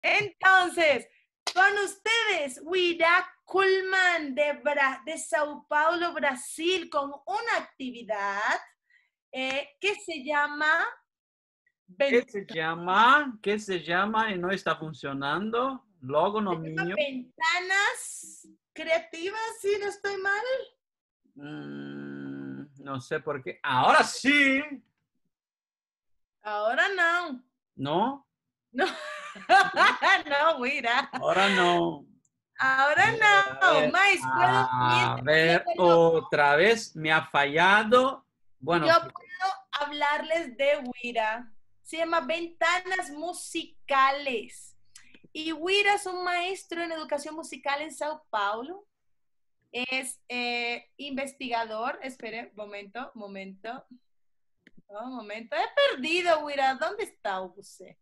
Entonces, con ustedes, Wira Kuhlman de Sao Paulo, Brasil, con una actividad que se llama... ¿Qué se llama y no está funcionando? Logo no mío. Ventanas creativas, si no estoy mal. No sé por qué. Ahora sí. Ahora no. ¿No? No, no, mira. Ahora no. Ahora no. Más, puedo, A ver, otra vez me ha fallado. Bueno, yo puedo hablarles de Wira. Se llama Ventanas Musicales. Y Wira es un maestro en educación musical en Sao Paulo. Es investigador. Espere, momento. Oh, momento. He perdido, Wira. ¿Dónde está usted?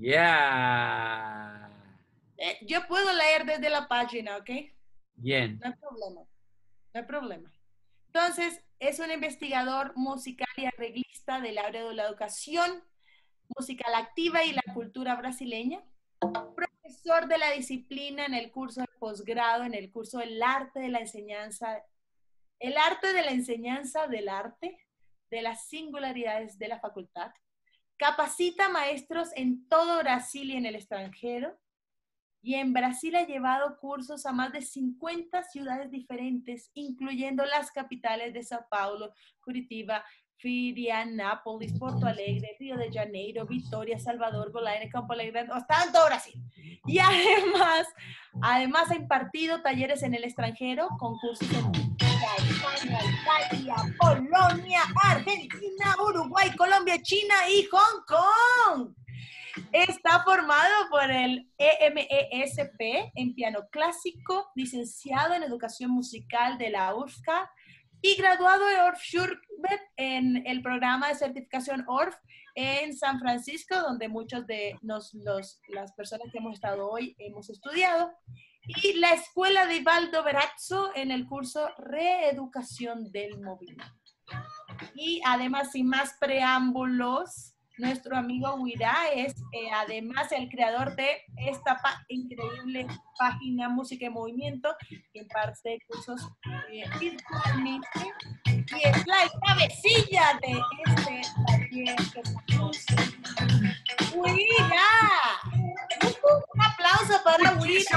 ya. Yo puedo leer desde la página, ¿ok? Bien. No hay problema. No hay problema. Entonces, es un investigador musical y arreglista del área de la educación musical activa y la cultura brasileña. Profesor de la disciplina en el curso de posgrado, en el curso del arte de la enseñanza, el arte de la enseñanza del arte, de las singularidades de la facultad. Capacita maestros en todo Brasil y en el extranjero. Y en Brasil ha llevado cursos a más de 50 ciudades diferentes, incluyendo las capitales de Sao Paulo, Curitiba, Florianópolis, Porto Alegre, Río de Janeiro, Vitória, Salvador, Goiânia, Campo Alegre, hasta en todo Brasil. Y además ha impartido talleres en el extranjero, con cursos en España, Italia, Polonia, Argentina, Uruguay, Colombia, China y Hong Kong. Está formado por el EMESP en piano clásico, licenciado en educación musical de la UFSCar y graduado de Orff Schubert en el programa de certificación Orff en San Francisco, donde muchos de las personas que hemos estado hoy hemos estudiado, y la Escuela de Valdo Berazzo en el curso Reeducación del Movimiento. Y además, sin más preámbulos, nuestro amigo Wira es además el creador de esta increíble página Música en Movimiento, que imparte cursos virtualmente y es la cabecilla de este taller que estamos. ¡Wira! Un aplauso para Wira.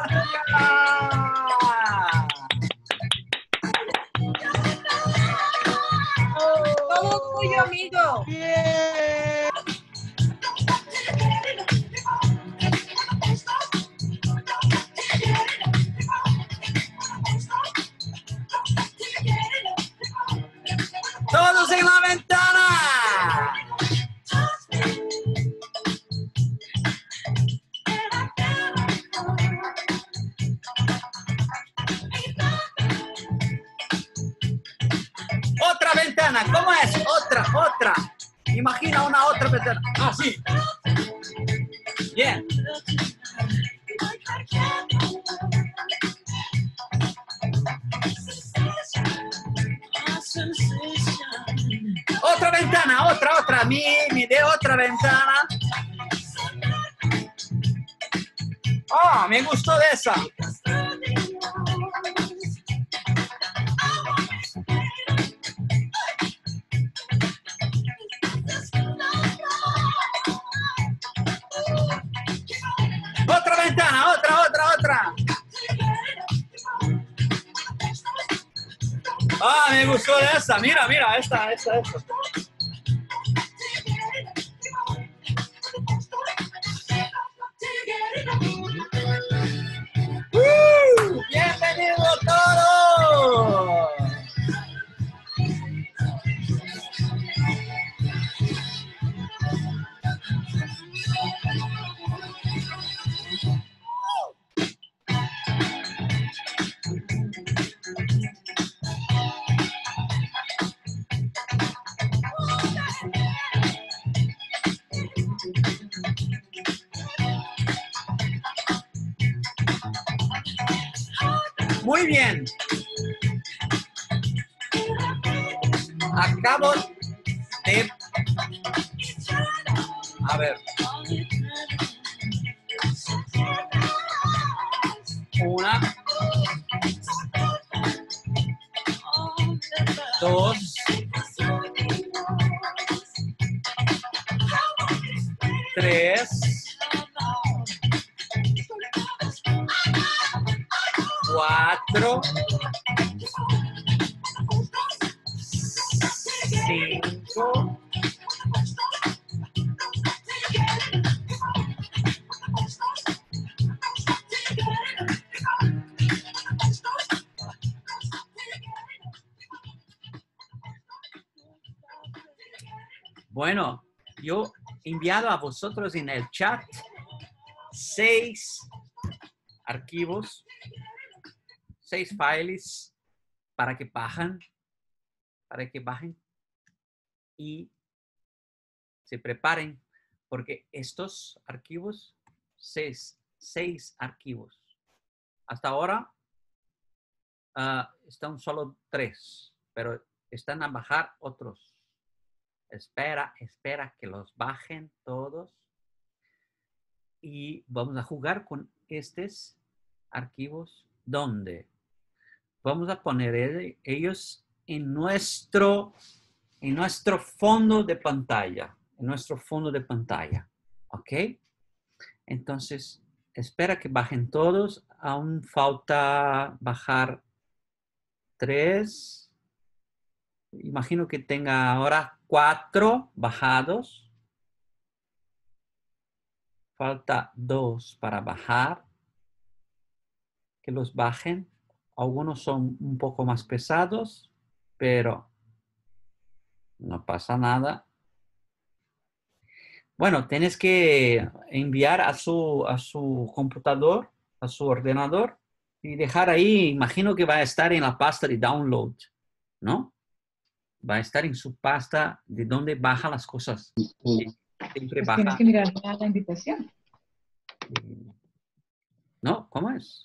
Todo tuyo, amigo. Yeah. Todos en la ventana. Otra ventana, ¿cómo es? Otra. Imagina una otra ventana. Así. Bien. Otra ventana, otra. Mi de otra ventana. Oh, me gustó de esa. Otra ventana, otra. Ah, me gustó de esa. Mira, esta. ¡Bienvenido todos! Muy bien. Acabo de... A ver. 4, 5, 'Yo he enviado a vosotros en el chat 6 archivos, 6 files para que bajen y se preparen, porque estos archivos, 6 archivos. Hasta ahora están solo 3, pero están a bajar otros. Espera que los bajen todos. Y vamos a jugar con estos archivos donde vamos a poner ellos en nuestro fondo de pantalla. ¿Ok? Entonces, espera que bajen todos. Aún falta bajar 3. Imagino que tenga ahora 4 bajados. Falta 2 para bajar. Que los bajen. Algunos son un poco más pesados, pero no pasa nada. Bueno, tienes que enviar a su computador, a su ordenador, y dejar ahí. Imagino que va a estar en la pasta de download, ¿no? Va a estar en su pasta de donde baja las cosas. Siempre Pues baja. tienes que mirar la invitación. ¿No? ¿Cómo es?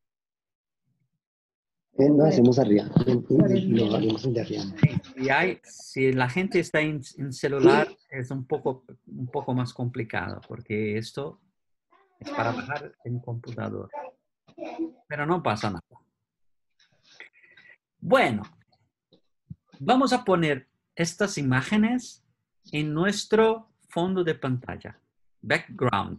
No hacemos arriba. Lo haremos de arriba. Si la gente está en celular, es un poco más complicado, porque esto es para bajar en computador. Pero no pasa nada. Bueno, vamos a poner estas imágenes en nuestro fondo de pantalla. Background.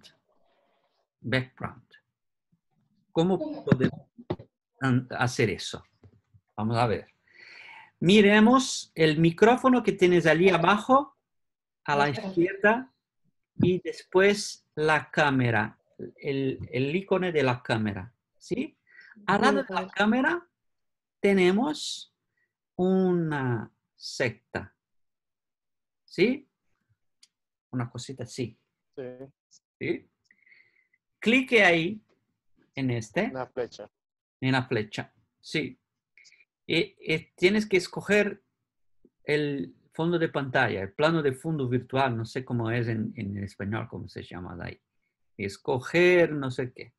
¿Cómo podemos hacer eso? Vamos a ver. Miremos el micrófono que tienes allí abajo, a la izquierda, y después la cámara, el icono de la cámara, ¿sí? Al lado de la cámara tenemos una secta, ¿sí? Una cosita así. ¿Sí? Clique ahí en Una flecha. en la flecha, sí. Y tienes que escoger el fondo de pantalla, el plano de fondo virtual, no sé cómo es en español, cómo se llama ahí. Escoger no sé qué.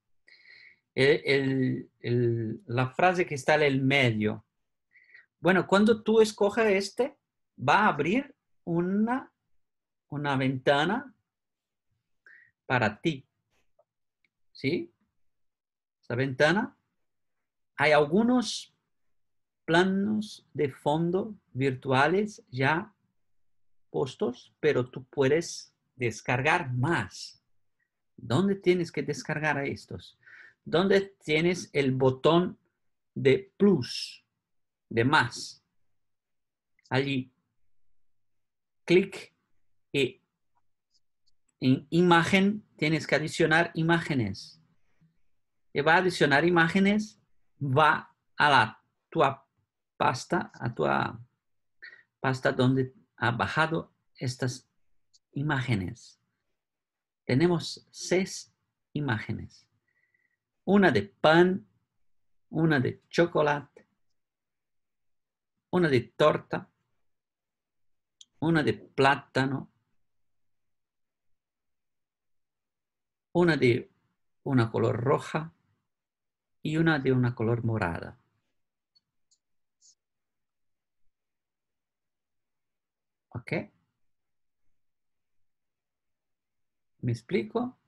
La frase que está en el medio. Bueno, cuando tú escoges va a abrir una ventana para ti. ¿Sí? Esa ventana. Hay algunos planos de fondo virtuales ya puestos, pero tú puedes descargar más. ¿Dónde tienes que descargar a estos? ¿Dónde tienes el botón de plus, de más? Allí. Clic y en imagen tienes que adicionar imágenes. Y va a adicionar imágenes, va a tu pasta donde ha bajado estas imágenes. Tenemos 6 imágenes. Una de pan, una de chocolate, una de torta, una de plátano, una de una color roja y una de una color morada. ¿Ok? ¿Me explico?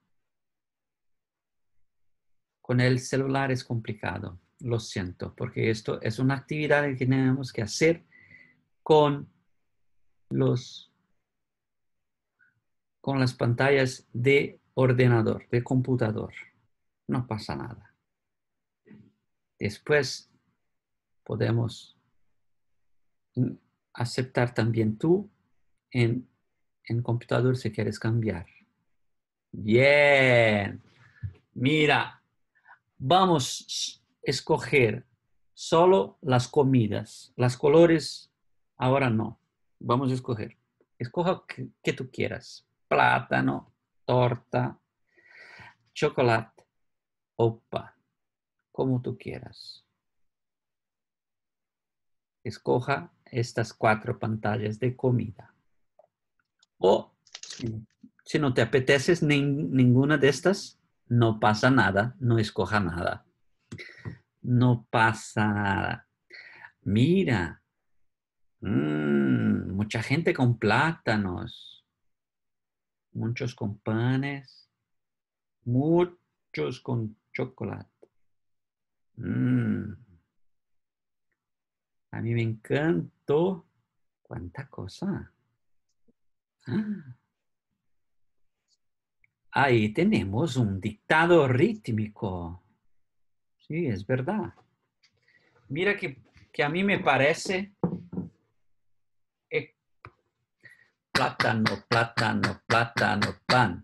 Con el celular es complicado, lo siento, porque esto es una actividad que tenemos que hacer con las pantallas de ordenador, de computador. No pasa nada. Después podemos aceptar también tú en computador si quieres cambiar. Bien. Mira, vamos a escoger solo las comidas. Las colores, ahora no. Vamos a escoger. Escoja que tú quieras. Plátano, torta, chocolate, opa, como tú quieras. Escoja estas 4 pantallas de comida. O si no te apetece ninguna de estas, no pasa nada, no escoja nada. No pasa nada. Mira, mucha gente con plátanos, muchos con panes, muchos con chocolate. A mí me encantó. ¿Cuánta cosa? Ahí tenemos un dictado rítmico. Sí, es verdad. Mira que a mí me parece plátano, plátano, plátano, pan.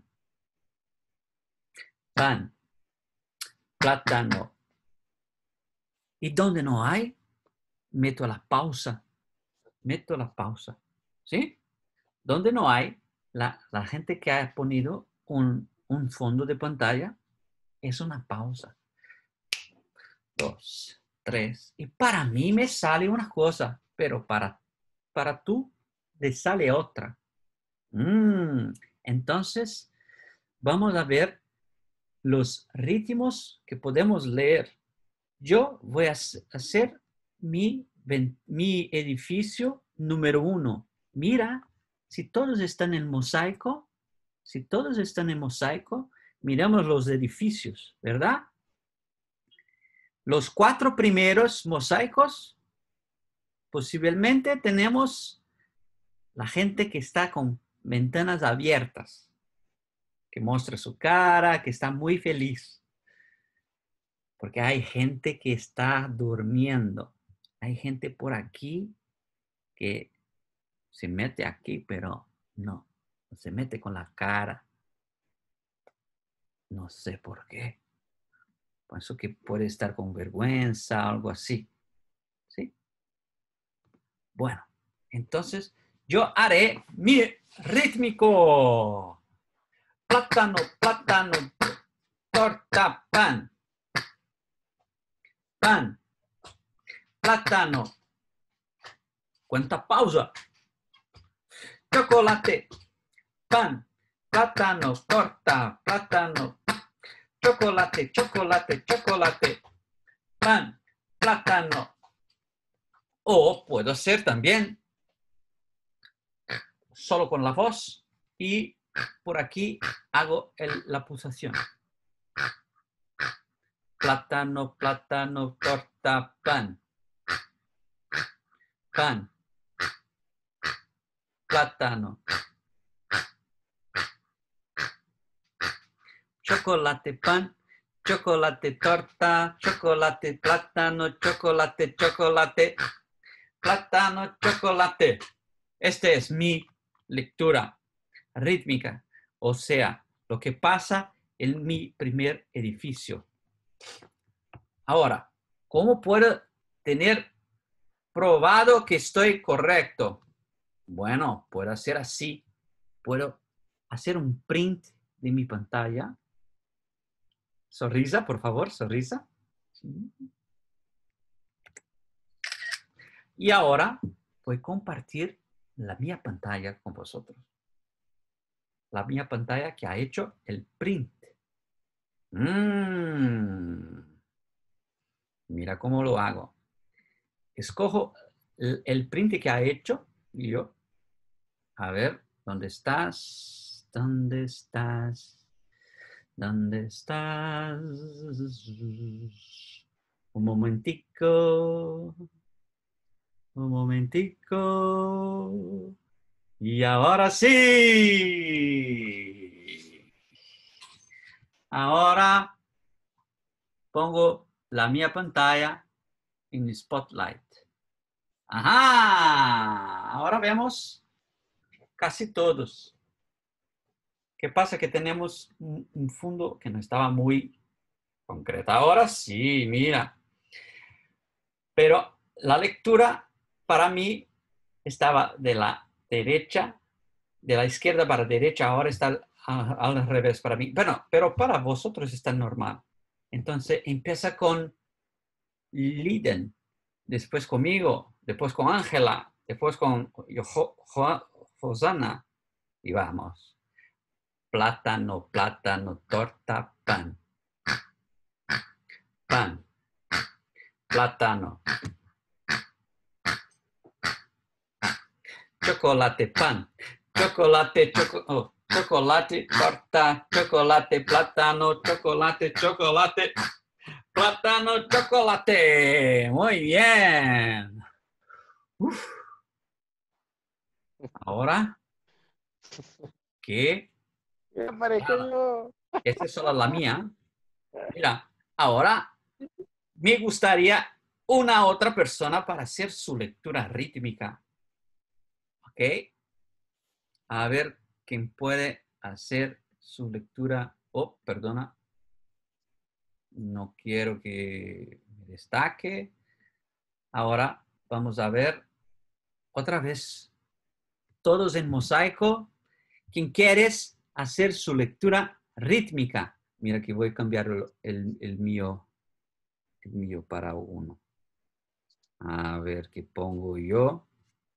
Pan, plátano. Y donde no hay, meto la pausa. Meto la pausa. ¿Sí? Donde no hay, la gente que ha ponido un fondo de pantalla es una pausa. 2, 3. Y para mí me sale una cosa, pero para tú te sale otra. Entonces, vamos a ver los ritmos que podemos leer. Yo voy a hacer mi edificio número 1. Mira, si todos están en mosaico, miramos los edificios, ¿verdad? Los 4 primeros mosaicos, posiblemente tenemos la gente que está con ventanas abiertas, que muestra su cara, que está muy feliz. Porque hay gente que está durmiendo. Hay gente por aquí que se mete aquí, pero no se mete con la cara. No sé por qué. Pienso que puede estar con vergüenza, algo así. ¿Sí? Bueno, entonces yo haré mi rítmico. Plátano, plátano, torta, pan. Pan, plátano. Cuenta pausa. Chocolate, pan, plátano, torta, plátano, chocolate, chocolate, chocolate, pan, plátano. O puedo hacer también solo con la voz y por aquí hago la pulsación. Plátano, plátano, torta, pan. Pan, plátano. Chocolate, pan, chocolate, torta, chocolate, plátano, chocolate, chocolate, plátano, chocolate. Esta es mi lectura rítmica, o sea, lo que pasa en mi primer edificio. Ahora, ¿cómo puedo tener probado que estoy correcto? Bueno, puedo hacer así. Puedo hacer un print de mi pantalla. Sonrisa, por favor, sonrisa. Y ahora voy a compartir la mía pantalla con vosotros. La mía pantalla que ha hecho el print. Mira cómo lo hago. Escojo el print que ha hecho y yo. A ver, ¿dónde estás? ¿Dónde estás? ¿Dónde estás? Un momentico. Un momentico. Y ahora sí. Ahora pongo la mia pantalla en Spotlight. Ajá, ahora vemos casi todos. ¿Qué pasa? Que tenemos un fondo que no estaba muy concreto. Ahora sí, mira. Pero la lectura para mí estaba de la derecha, de la izquierda para la derecha, ahora está al revés para mí. Bueno, pero para vosotros está normal. Entonces empieza con Liden, después conmigo, después con Ángela, después con Josana. Y vamos. Plátano, plátano, torta, pan. Pan. Plátano. Chocolate, pan. Chocolate, chocolate, torta, chocolate, plátano, chocolate, chocolate, plátano, chocolate. Muy bien. Uf. Ahora, ¿qué? Me parezco yo. Esta es solo la mía. Mira, ahora me gustaría una otra persona para hacer su lectura rítmica. ¿Ok? A ver quién puede hacer su lectura. Oh, perdona. No quiero que me destaque. Ahora vamos a ver otra vez. Todos en mosaico. ¿Quién quieres hacer su lectura rítmica? Mira que voy a cambiar el mío para uno. A ver qué pongo yo.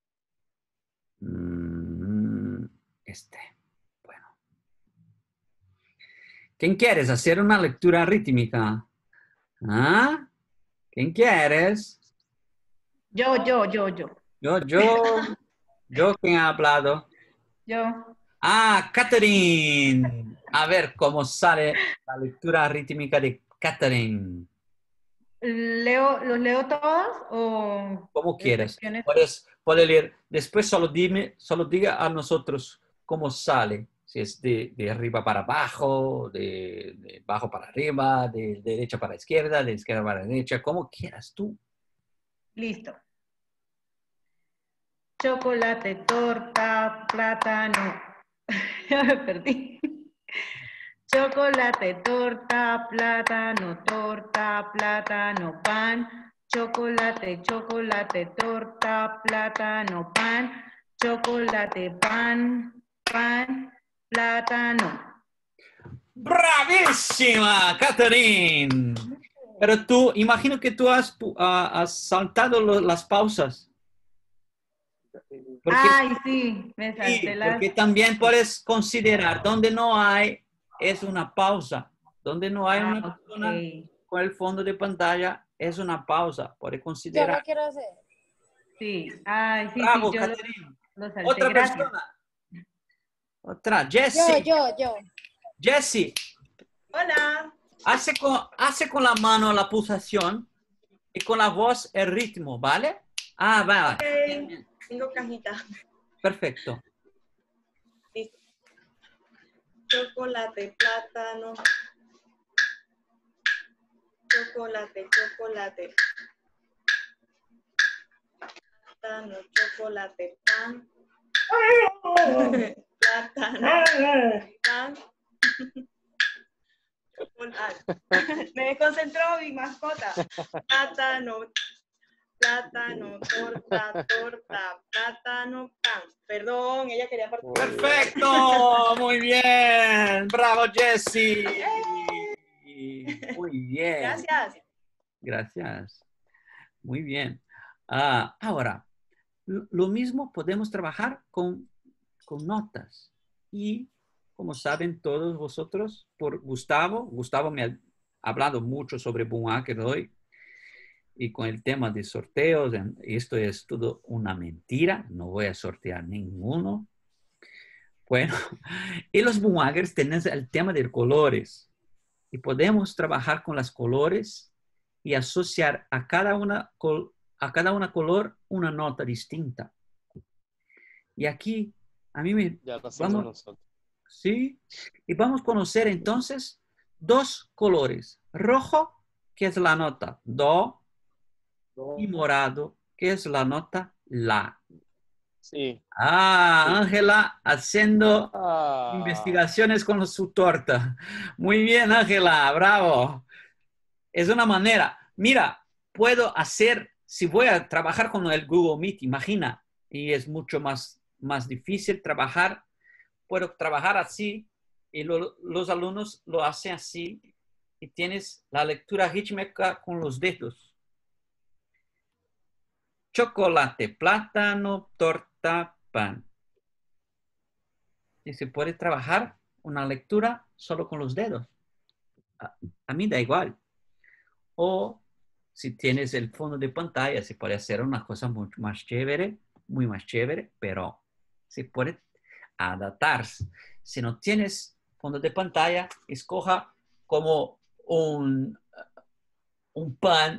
Este. Bueno. ¿Quién quieres hacer una lectura rítmica? ¿Ah? ¿Quién quieres? Yo. Yo, ¿quién ha hablado? Yo. Ah, Catherine. A ver cómo sale la lectura rítmica de Catherine. ¿Los leo todas o Como quieras. secciones? Puedes leer. Después solo diga a nosotros cómo sale. Si es de arriba para abajo, de abajo para arriba, de derecha para izquierda, de izquierda para derecha, como quieras tú. Listo. Chocolate, torta, plátano. Ya me perdí. Chocolate, torta, plátano, pan. Chocolate, torta, plátano, pan. Chocolate, pan, plátano. ¡Bravísima, Catherine! Pero tú, imagino que tú has saltado las pausas. Ay, sí, me salté Sí, porque también puedes considerar donde no hay, es una pausa. Donde no hay una persona con el fondo de pantalla, es una pausa. Puede considerar. Yo lo quiero hacer. Sí, ay, sí, Bravo, sí, yo Catherine. lo salté. Otra Gracias. persona. Otra, Jessie. Yo. Jessie, Hola. hace con la mano la pulsación y con la voz el ritmo, ¿vale? Ah, vale. Ok, tengo cajita. Perfecto. Listo. Chocolate, plátano. Chocolate, chocolate. Plátano, chocolate, pan. Plátano, pan. Chocolate. Me desconcentró mi mascota. Plátano, torta, plátano, pan. Perdón, ella quería participar. Perfecto, muy bien. Bravo, Jessie. Muy bien. Gracias. Gracias. Muy bien. Ahora, lo mismo podemos trabajar con notas. Y como saben todos vosotros, por Gustavo me ha hablado mucho sobre Bunhacker hoy. Y con el tema de sorteos, esto es todo una mentira, no voy a sortear ninguno. Bueno, y los Bunhackers tienen el tema de colores. Y podemos trabajar con los colores y asociar a cada una color una nota distinta. Y aquí, a mí me... Ya lo hacemos nosotros. Sí, y vamos a conocer entonces dos colores. Rojo, ¿qué es la nota? Do. Do. Y morado, ¿qué es la nota? La. Sí. Ah, Ángela haciendo Ah. investigaciones con su torta. Muy bien, Ángela, bravo. Es una manera. Mira, puedo hacer, si voy a trabajar con el Google Meet, imagina, y es mucho más difícil trabajar, puedo trabajar así y los alumnos lo hacen así y tienes la lectura rítmica con los dedos. Chocolate, plátano, torta, pan. Y se puede trabajar una lectura solo con los dedos. A mí da igual. O si tienes el fondo de pantalla, se puede hacer una cosa mucho más chévere, muy más chévere, pero se puede adaptarse. Si no tienes fondo de pantalla, escoja como un pan,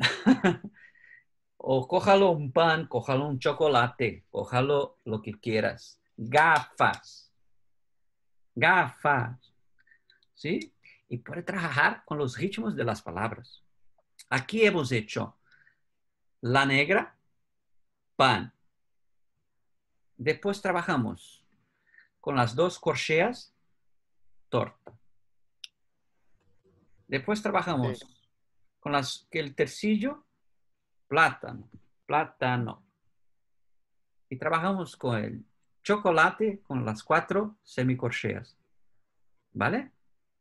o cójalo un pan, cójalo un chocolate, cójalo lo que quieras. Gafas, gafas, ¿sí? Y puede trabajar con los ritmos de las palabras. Aquí hemos hecho la negra, pan. Después trabajamos con las dos corcheas, torta. Después trabajamos Sí. con el tercillo, plátano, plátano. Y trabajamos con el chocolate con las 4 semicorcheas. ¿Vale?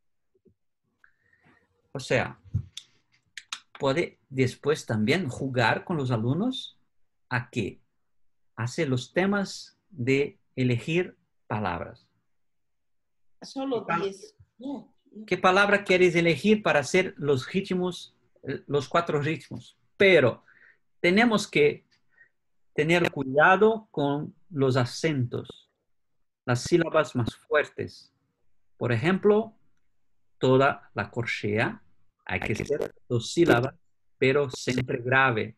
O sea, puede después también jugar con los alumnos a que hace los temas de elegir palabras. Solo 10. No. ¿Qué palabra quieres elegir para hacer los ritmos, los 4 ritmos? Pero tenemos que tener cuidado con los acentos, las sílabas más fuertes. Por ejemplo, toda la corchea hay que ser 2 sílabas, pero siempre grave.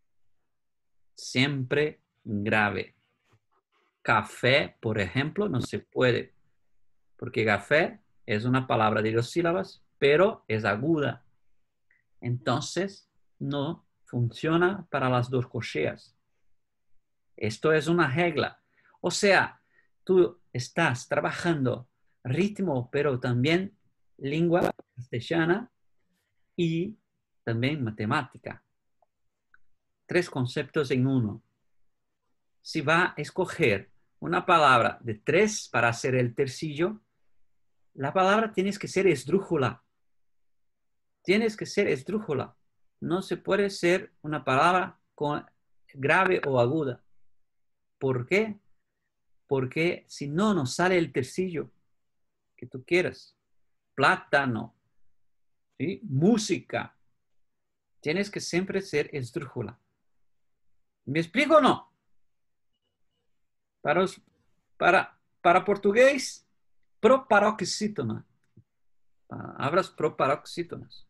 Siempre grave. Café, por ejemplo, no se puede, porque café es una palabra de 2 sílabas, pero es aguda. Entonces, no funciona para las 2 corcheas. Esto es una regla. O sea, tú estás trabajando ritmo, pero también lengua castellana y también matemática. 3 conceptos en uno. Si va a escoger una palabra de 3 para hacer el tercillo, la palabra tienes que ser esdrújula. Tienes que ser esdrújula. No se puede ser una palabra grave o aguda. ¿Por qué? Porque si no, nos sale el tercillo que tú quieras. Plátano, ¿sí? Música. Tienes que siempre ser esdrújula. ¿Me explico o no? Para portugués, proparoxítona. Palabras proparoxítonas.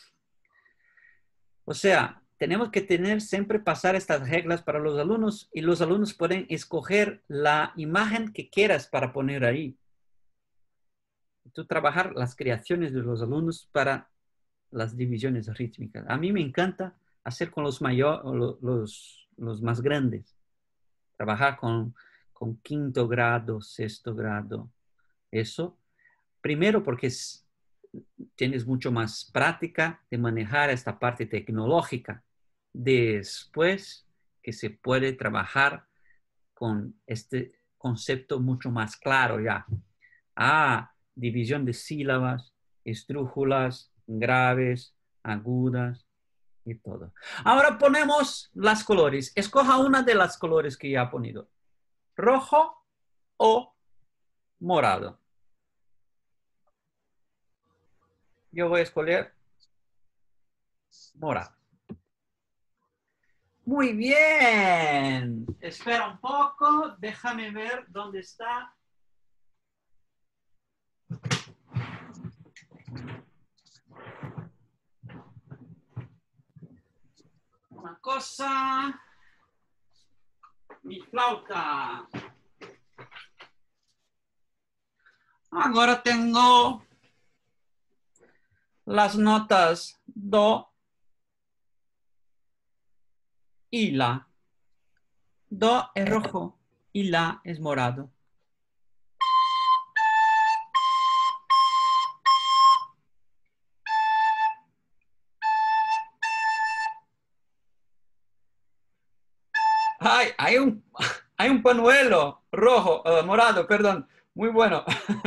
O sea, tenemos que tener siempre pasar estas reglas para los alumnos y los alumnos pueden escoger la imagen que quieras para poner ahí. Tú trabajar las creaciones de los alumnos para las divisiones rítmicas. A mí me encanta hacer con los los más grandes. Trabajar con 5º grado, 6º grado. Eso, primero porque tienes mucho más práctica de manejar esta parte tecnológica. Después que se puede trabajar con este concepto mucho más claro ya. División de sílabas, esdrújulas, graves, agudas y todo. Ahora ponemos las colores. Escoja una de las colores que ya ha ponido. Rojo o morado. Yo voy a escoger morado. Muy bien. Espera un poco. Déjame ver dónde está. Una cosa. Mi flauta. Ahora tengo las notas do, y la. Do es rojo y la es morado. Ay, hay un panuelo rojo, morado, perdón. Muy bueno.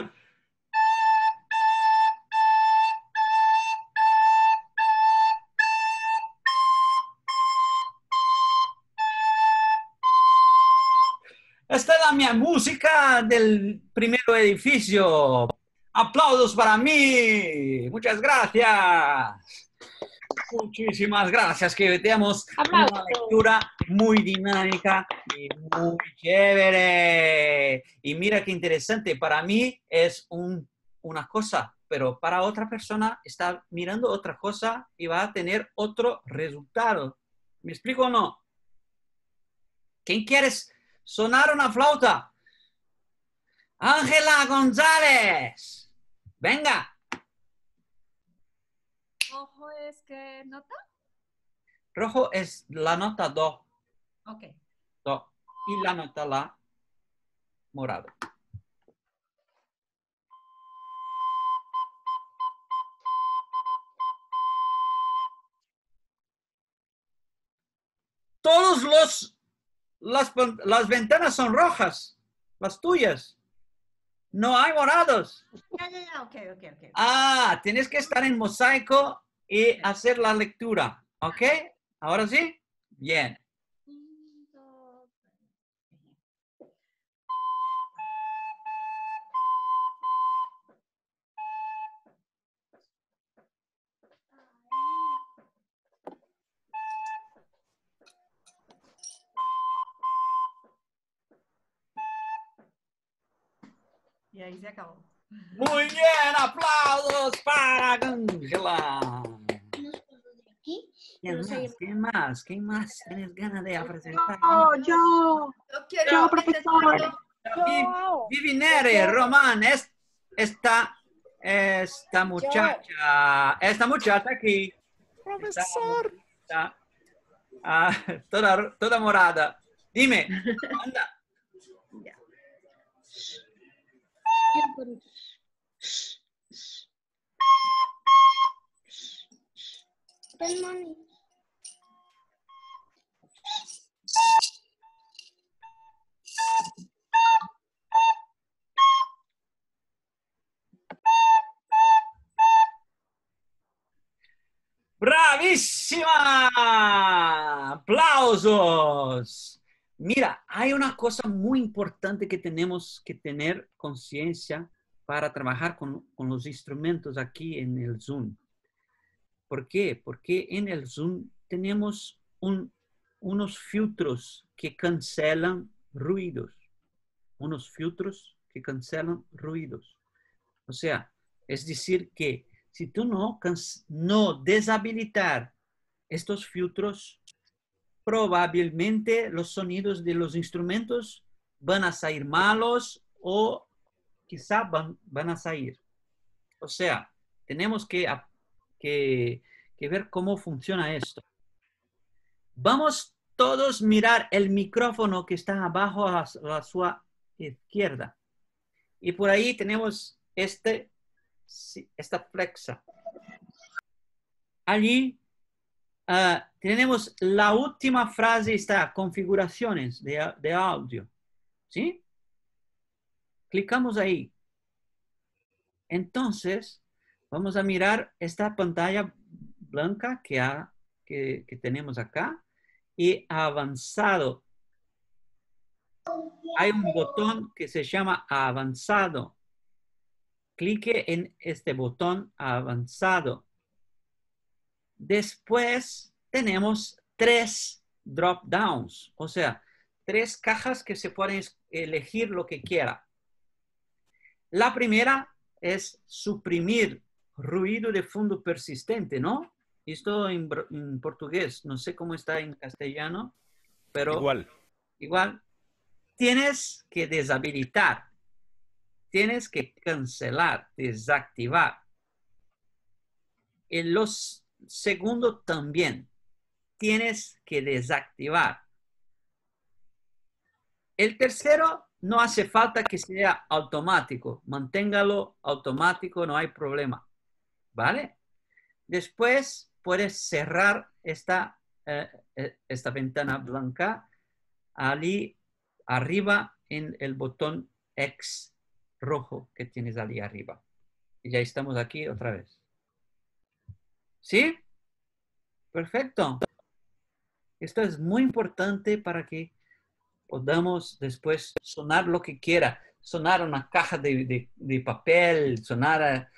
Esta es la mía música del primer edificio. Aplausos para mí. Muchas gracias. Muchísimas gracias. Que tenemos una lectura muy dinámica y muy chévere. Y mira qué interesante. Para mí es una cosa, pero para otra persona está mirando otra cosa y va a tener otro resultado. ¿Me explico o no? ¿Quién quieres sonar una flauta? Ángela González. Venga. ¿Rojo es qué nota? Rojo es la nota do. Ok. Do. Y la nota la morado. Todos las ventanas son rojas. Las tuyas. No hay morados. Ya, ok. Ah, tienes que estar en mosaico y hacer la lectura. ¿Ok? ¿Ahora sí? Bien. Y ahí se acabó. Muy bien, aplausos para Ángela. ¿Quién más? ¿Quién más tienes ganas de presentar? Yo quiero profesor. Vivi Neri, Román, esta muchacha aquí. Profesor. Toda morada. Dime, anda. ¡Bravísima! ¡Aplausos! Mira, hay una cosa muy importante que tenemos que tener conciencia para trabajar con los instrumentos aquí en el Zoom. ¿Por qué? Porque en el Zoom tenemos unos filtros que cancelan ruidos. Unos filtros que cancelan ruidos. O sea, es decir que si tú no deshabilitar estos filtros, probablemente los sonidos de los instrumentos van a salir malos o quizá van a salir. O sea, tenemos que ver cómo funciona esto. Vamos todos a mirar el micrófono que está abajo a su izquierda. Y por ahí tenemos esta flecha. Allí tenemos la última frase, está configuraciones de audio. ¿Sí? Clicamos ahí. Entonces, vamos a mirar esta pantalla blanca que tenemos acá y avanzado. Hay un botón que se llama avanzado. Clique en este botón avanzado. Después tenemos 3 drop downs, o sea, 3 cajas que se pueden elegir lo que quiera. La primera es suprimir ruido de fondo persistente, ¿no? Esto en portugués, no sé cómo está en castellano, pero igual. Tienes que deshabilitar, tienes que cancelar, desactivar. En los segundos también. tienes que desactivar. El tercero no hace falta que sea automático. Manténgalo automático, no hay problema. ¿Vale? Después puedes cerrar esta ventana blanca allí arriba en el botón X rojo que tienes allí arriba. Y ya estamos aquí otra vez. ¿Sí? Perfecto. Esto es muy importante para que podamos después sonar lo que quiera. Sonar una caja de papel, sonar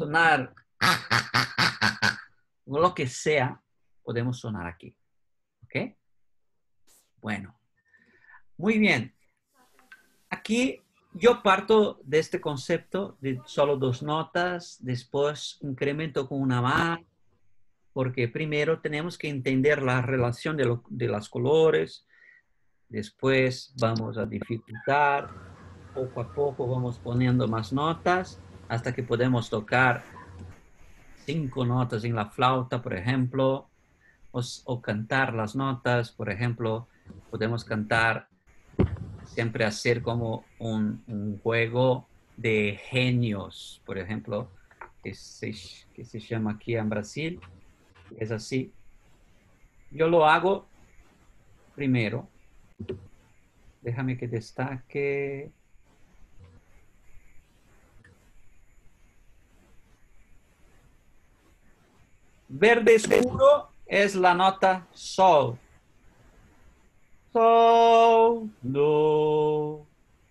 lo que sea, podemos sonar aquí. ¿Ok? Bueno. Muy bien. Aquí yo parto de este concepto de solo 2 notas, después incremento con una más, porque primero tenemos que entender la relación de los colores, después vamos a dificultar, poco a poco vamos poniendo más notas, hasta que podemos tocar 5 notas en la flauta, por ejemplo, o cantar las notas, por ejemplo, podemos cantar, siempre hacer como un juego de genios, por ejemplo, que se llama aquí en Brasil, es así. Yo lo hago primero. Déjame que destaque. Verde oscuro es la nota sol. Sol, do.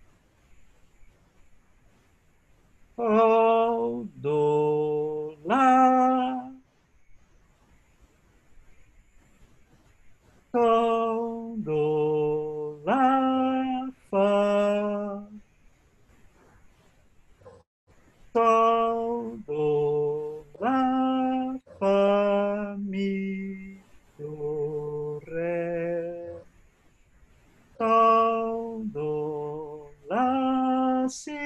Sol, do, la. Sol, do, la, fa. Sol, do, la, fa, mi, do, re. Sol, do, la, si,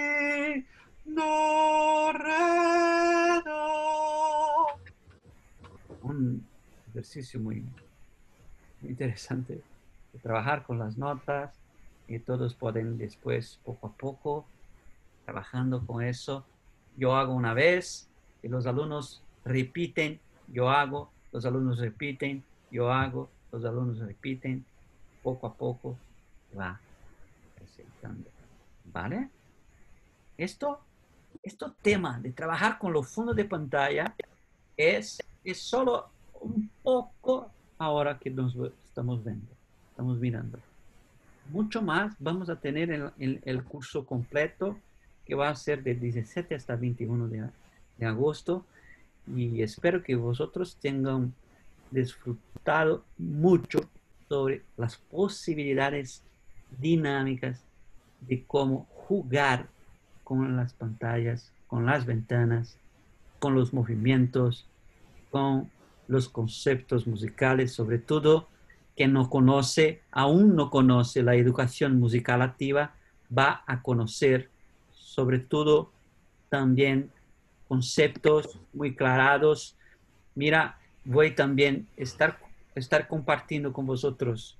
do, re, do. Un ejercicio muy interesante de trabajar con las notas y todos pueden después poco a poco trabajando con eso. Yo hago una vez y los alumnos repiten, yo hago, los alumnos repiten, yo hago, los alumnos repiten, poco a poco va presentando. ¿Vale? Esto tema de trabajar con los fondos de pantalla es solo un poco ahora que nos estamos mirando. Mucho más vamos a tener en el curso completo que va a ser del 17 hasta 21 de agosto y espero que vosotros tengan disfrutado mucho sobre las posibilidades dinámicas de cómo jugar con las pantallas, con las ventanas, con los movimientos, con los conceptos musicales, sobre todo que aún no conoce la educación musical activa, va a conocer sobre todo también conceptos muy claros. Mira, voy también a estar compartiendo con vosotros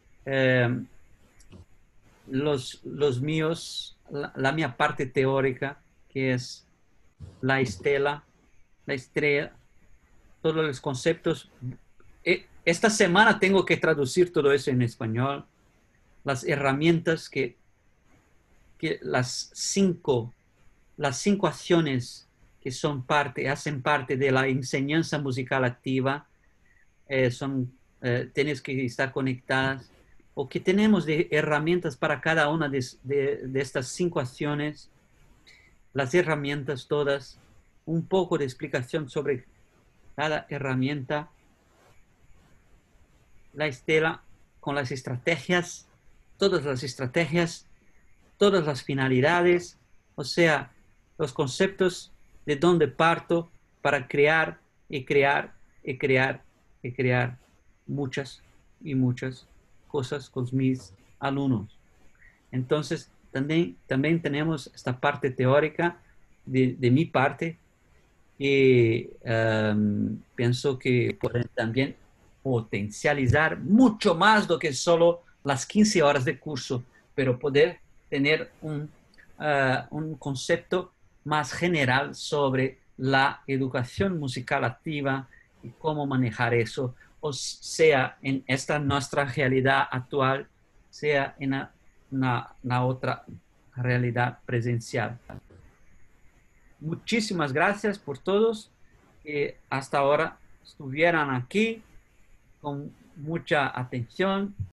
los míos, la mía parte teórica, que es la estrella, todos los conceptos. Esta semana tengo que traducir todo eso en español. Las herramientas que las cinco acciones que hacen parte de la enseñanza musical activa, tienes que estar conectadas, o que tenemos de herramientas para cada una de estas 5 acciones, las herramientas todas, un poco de explicación sobre cada herramienta, la estela con las estrategias, todas las finalidades, o sea, los conceptos de dónde parto para crear y crear y crear y crear muchas y muchas cosas con mis alumnos. Entonces, también tenemos esta parte teórica de mi parte y pienso que pueden también potencializar mucho más do que solo las 15 horas de curso, pero poder tener un concepto más general sobre la educación musical activa y cómo manejar eso, o sea en esta nuestra realidad actual, sea en una otra realidad presencial. Muchísimas gracias por todos que hasta ahora estuvieran aquí con mucha atención.